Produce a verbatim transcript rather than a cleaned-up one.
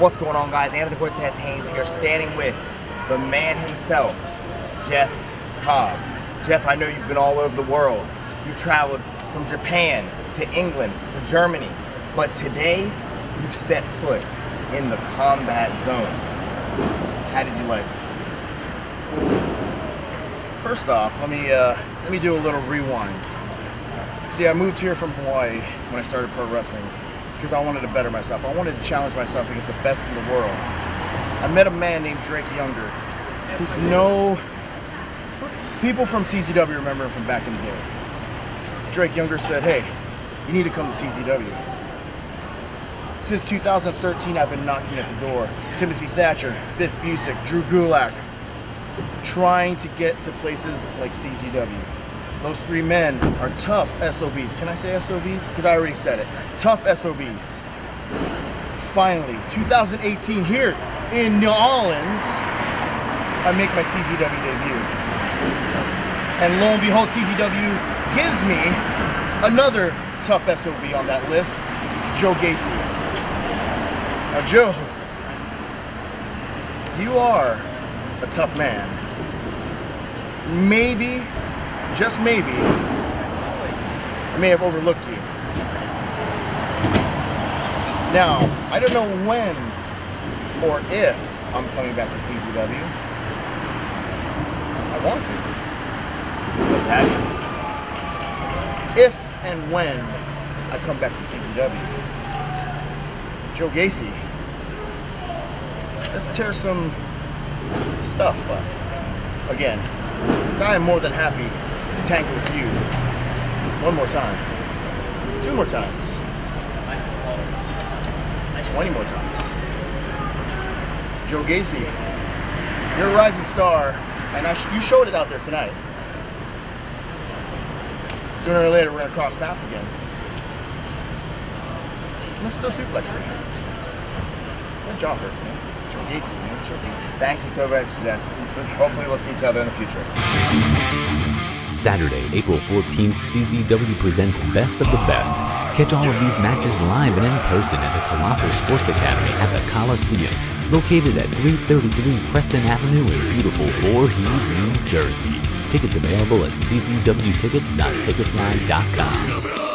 What's going on, guys? Anthony Cortez Haynes here, standing with the man himself, Jeff Cobb. Jeff, I know you've been all over the world. You've traveled from Japan to England to Germany, but today you've stepped foot in the combat zone. How did you like it? First off, let me uh, let me do a little rewind. See, I moved here from Hawaii when I started pro wrestling because I wanted to better myself. I wanted to challenge myself against the best in the world. I met a man named Drake Younger, who's no people from C Z W remember him from back in the day. Drake Younger said, "Hey, you need to come to C Z W." Since two thousand thirteen, I've been knocking at the door. Timothy Thatcher, Biff Busick, Drew Gulak, trying to get to places like C Z W. Those three men are tough S O Bs. Can I say S O Bs? Because I already said it. Tough S O Bs. Finally, two thousand eighteen, here in New Orleans, I make my C Z W debut. And lo and behold, C Z W gives me another tough S O B on that list, Joe Gacy. Now, Joe, you are a tough man. Maybe, just maybe, I may have overlooked you. Now, I don't know when or if I'm coming back to C Z W. I want to. If and when I come back to C Z W. Joe Gacy, let's tear some stuff up again. Because I am more than happy to tangle with you one more time, two more times, twenty more times. Joe Gacy, you're a rising star, and I sh you showed it out there tonight. Sooner or later, we're gonna cross paths again. I'm gonna still suplex you. That jaw hurts, man. Joe Gacy, man. Joe Gacy. Thank you so much, Jeff. Hopefully we'll see each other in the future. Saturday, April fourteenth, C Z W presents Best of the Best. Catch all of these matches live and in person at the Colossal Sports Academy at the Coliseum, located at three thirty-three Preston Avenue in beautiful Voorhees, New Jersey. Tickets available at c z w tickets dot ticketfly dot com.